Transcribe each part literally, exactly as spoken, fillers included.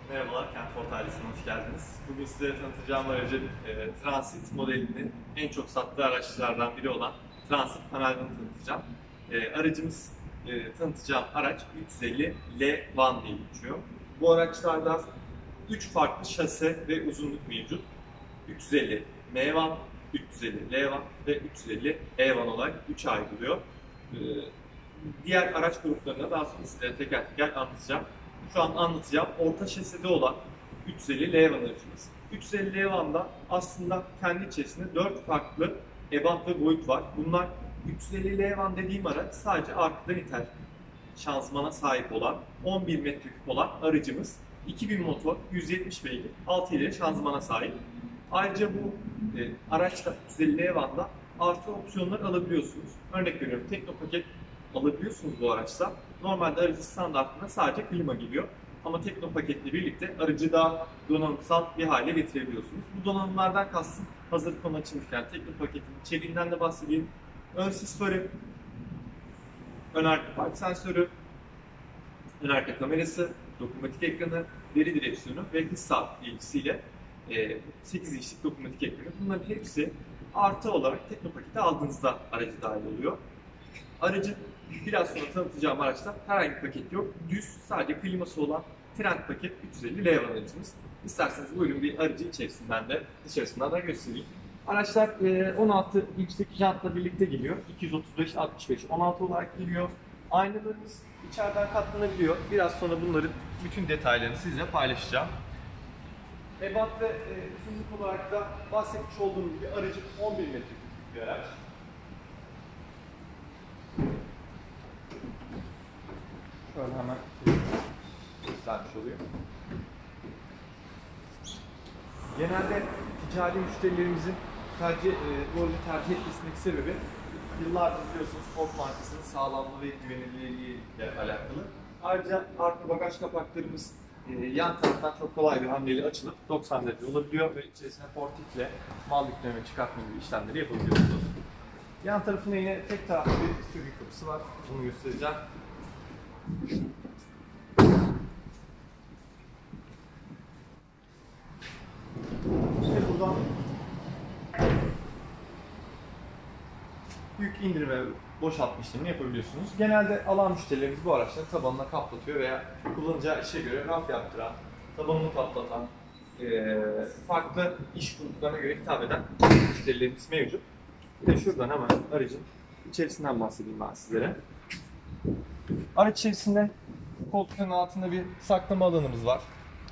Merhabalar, Kentport ailesine hoş geldiniz. Bugün size tanıtacağım aracın e, Transit modelinin en çok sattığı araçlardan biri olan Transit Panelvan'ı tanıtacağım. E, aracımız, e, tanıtacağım araç üç yüz elli L Van diye geçiyor. Bu araçlarda üç farklı şase ve uzunluk mevcut. üç yüz elli M Van, üç yüz elli L Van ve üç yüz elli E Van olarak üçe ayrılıyor. E, diğer araç gruplarına daha sonra size teker teker anlatacağım. Şu an anlatacağım orta şasede olan üç yüz elli L Van aracımız. üç yüz elli L Van'da aslında kendi içerisinde dört farklı ebat ve boyut var. Bunlar üç yüz elli L Van dediğim araç sadece arkadan iter şanzımana sahip olan on bir metreküp olan aracımız. iki bin motor, yüz yetmiş beygir, altı ileri şanzımana sahip. Ayrıca bu e, araçta üç yüz elli L Van'da artı opsiyonlar alabiliyorsunuz. Örnek veriyorum, Teknopaket alabiliyorsunuz bu araçta. Normalde aracı standartında sadece klima geliyor. Ama Teknopaketle birlikte aracı daha donanımsal bir hale getirebiliyorsunuz. Bu donanımlardan kastım, hazır konu açılmışken Teknopaketin içeriğinden de bahsedeyim. Ön sis farı, ön arka park sensörü, ön arka kamerası, dokunmatik ekranı, veri direksiyonu ve hız sabitleyicisiyle sekiz inçlik dokunmatik ekranı. Bunların hepsi artı olarak Teknopaket'e aldığınızda aracı dahil oluyor. Aracın biraz sonra tanıtacağım araçta herhangi bir paket yok. Düz, sadece kliması olan Trend paket üç yüz elli L Van aracımız. İsterseniz buyurun bir aracı içerisinden de dışarısından da göstereyim. Araçlar on altı inçlik jantla birlikte geliyor. iki yüz otuz beş altmış beş on altı olarak geliyor. Aynalarımız içeriden katlanabiliyor. Biraz sonra bunların bütün detaylarını sizinle paylaşacağım. Ebat ve e, uzunluk olarak da bahsetmiş olduğum gibi aracın on bir metreküp bir araç. Şöyle hemen göstermiş oluyor. Genelde ticari müşterilerimizin tercih, e, bu aracı tercih etmesindeki sebebi yıllardır biliyorsunuz Ford markasının sağlamlığı ve güvenilirliği ile alakalı. Ayrıca arka bagaj kapaklarımız e, yan taraftan çok kolay bir hamleyle açılıp doksan derece olabiliyor ve içerisine portikle mal yükleme çıkartma gibi işlemleri yapabiliyorsunuz. Yan tarafında yine tek taraflı bir sürgü kapısı var. Bunu göstereceğim. İşte buradan yük indirme ve boşaltma işlemini yapabiliyorsunuz. Genelde alan müşterilerimiz bu araçları tabanına kaplatıyor veya kullanacağı işe göre raf yaptıran, tabanını kaplatan, farklı iş gruplarına göre hitap eden müşterilerimiz mevcut. Bir de şuradan hemen aracın içerisinden bahsedeyim ben sizlere. Araç içerisinde koltukların altında bir saklama alanımız var.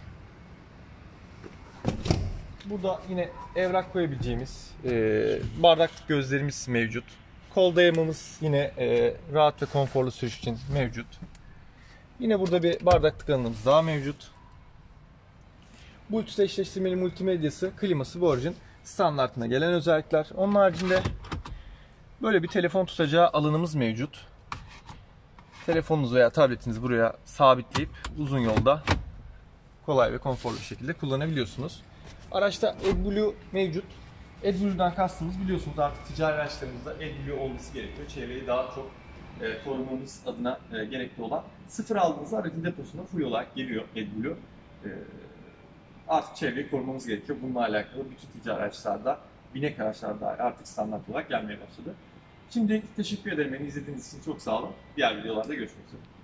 Burada yine evrak koyabileceğimiz e, bardak gözlerimiz mevcut. Kol dayamamız yine e, rahat ve konforlu sürüş için mevcut. Yine burada bir bardaklık alanımız daha mevcut. Bluetooth eşleştirmeli multimedyası, kliması bu aracın standartına gelen özellikler. Onun haricinde böyle bir telefon tutacağı alanımız mevcut. Telefonunuzu veya tabletinizi buraya sabitleyip uzun yolda kolay ve konforlu bir şekilde kullanabiliyorsunuz. Araçta AdBlue mevcut. AdBlue'dan kastımız biliyorsunuz artık ticari araçlarımızda AdBlue olması gerekiyor. Çevreyi daha çok e, korumamız adına e, gerekli olan. Sıfır aldığınızda aracın deposuna full olarak geliyor AdBlue. E, artık çevreyi korumamız gerekiyor. Bununla alakalı bütün ticari araçlarda, binek araçlarda artık standart olarak gelmeye başladı. Şimdi teşekkür ederim. Beni izlediğiniz için çok sağ olun. Diğer videolarda görüşmek üzere.